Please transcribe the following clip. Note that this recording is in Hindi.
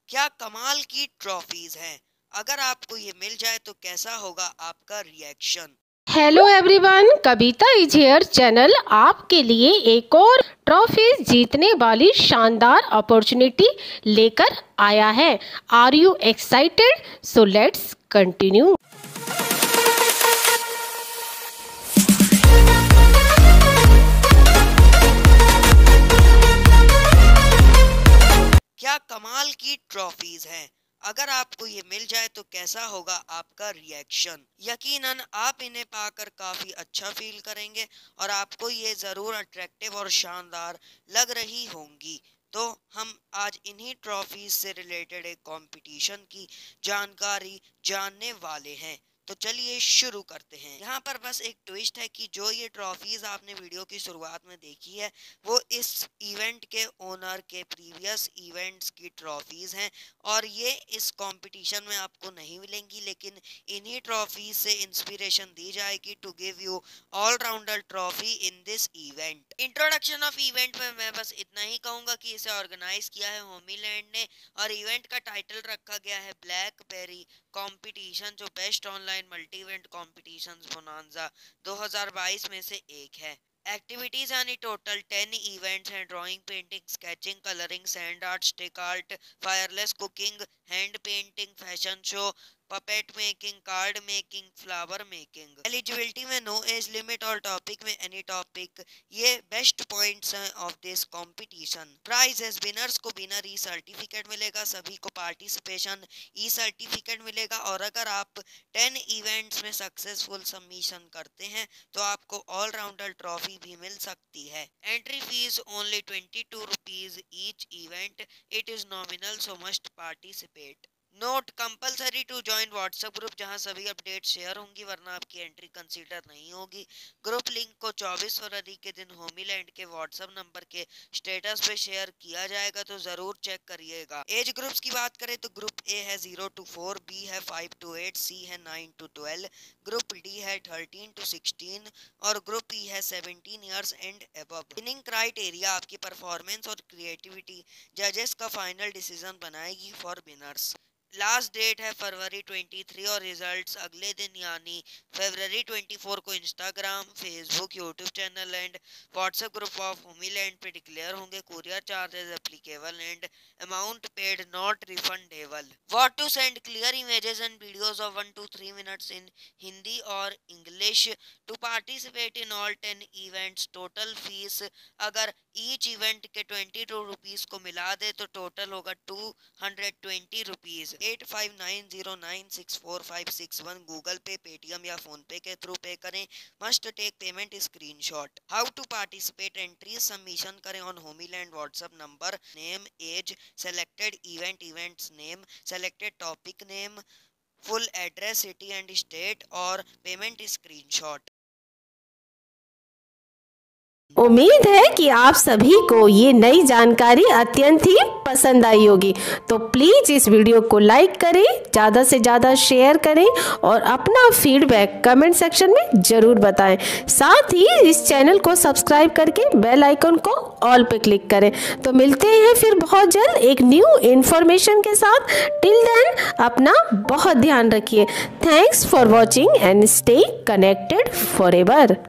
क्या कमाल की ट्रॉफीज हैं। अगर आपको ये मिल जाए तो कैसा होगा आपका reaction. Hello everyone, Kavita is here channel आपके लिए एक और ट्रॉफी जीतने वाली शानदार अपॉर्चुनिटी लेकर आया है। Are you excited? So let's continue. क्या कमाल की ट्रॉफीज हैं। अगर आपको ये मिल जाए तो कैसा होगा आपका रिएक्शन। यकीनन आप इन्हें पाकर काफी अच्छा फील करेंगे और आपको ये जरूर अट्रैक्टिव और शानदार लग रही होंगी। तो हम आज इन्हीं ट्रॉफीज से रिलेटेड एक कंपटीशन की जानकारी जानने वाले हैं। तो चलिए शुरू करते हैं। यहाँ पर बस एक ट्विस्ट है कि जो ये ट्रॉफीज आपने वीडियो की शुरुआत में देखी है वो इस इवेंट के ओनर के प्रीवियस इवेंट्स की ट्रॉफीज हैं और ये इस कंपटीशन में आपको नहीं मिलेंगी, लेकिन इन्हीं ट्रॉफीज से इंस्पिरेशन दी जाएगी to give you all rounder trophy in this event. Introduction of event में मैं बस इतना ही कहूंगा कि इसे ऑर्गेनाइज किया है होमीलैंड ने और इवेंट का टाइटल रखा गया है ब्लैकबेरी कंपटीशन, जो best online multi event competitions bonanza 2022 में से एक है। एक्टिविटीज यानी टोटल 10 इवेंट्स हैं। Drawing, painting, sketching, colouring, sand art, stick art, fireless cooking, hand painting, fashion show, puppet making, card making, flower making. Eligibility में नो एज लिमिट और टॉपिक में एनी टॉपिक। ये बेस्ट पॉइंट्स हैं of this competition. Prizes, winners को विनर ई सर्टिफिकेट मिलेगा, सभी को पार्टिसिपेशन ई सर्टिफिकेट मिलेगा और अगर आप 10 इवेंट्स में सक्सेसफुल सबमिशन करते हैं तो आपको ऑलराउंडर ट्रॉफी भी मिल सकती है। Entry fee only 22 rupees each event. It is nominal so must participate. Note, compulsory to join WhatsApp group जहां सभी अपडेट शेयर होंगी, वरना आपकी एंट्री कंसीडर नहीं होगी। ग्रुप लिंक को 24 फरवरी के दिन होमीलैंड के व्हाट्सएप नंबर के स्टेटस पे शेयर किया जाएगा, तो जरूर चेक करिएगा। एज ग्रुप्स की बात करें तो ग्रुप ए है 0 to 4, बी है 5 to 8, सी है 9 to 12, ग्रुप डी है 13 to 16 और ग्रुप ई है 17 years and above. Winning criteria आपकी परफॉर्मेंस और क्रिएटिविटी जजेस का फाइनल डिसीजन बनाएगी फॉर विनर्स। लास्ट डेट है फरवरी 23 और रिजल्ट्स अगले दिन यानी फरवरी 24 को Instagram, Facebook, YouTube channel and WhatsApp group of होमीलैंड पे डिक्लेयर होंगे। Courier charges applicable and amount paid not refundable. What to send, clear images and videos of 1 to 3 minutes in Hindi और English. To participate in all 10 events, total fees अगर ईच इवेंट के 22 रुपीज को मिला दे तो टोटल होगा 220 रुपीज। 8590964561 गूगल पे, पेटीएम या फोन पे के थ्रू पे करें। Must take payment screenshot. How to participate, entry submission करें ऑन होमीलैंड WhatsApp number, name, age, selected event, events name, selected topic name, full address, city and state और पेमेंट स्क्रीनशॉट। उम्मीद है कि आप सभी को ये नई जानकारी अत्यंत ही पसंद आई होगी, तो प्लीज़ इस वीडियो को लाइक करें, ज़्यादा से ज़्यादा शेयर करें और अपना फीडबैक कमेंट सेक्शन में ज़रूर बताएं। साथ ही इस चैनल को सब्सक्राइब करके बेल आइकन को ऑल पे क्लिक करें। तो मिलते हैं फिर बहुत जल्द एक न्यू इन्फॉर्मेशन के साथ। टिल देन अपना बहुत ध्यान रखिए। Thanks for watching and stay connected forever.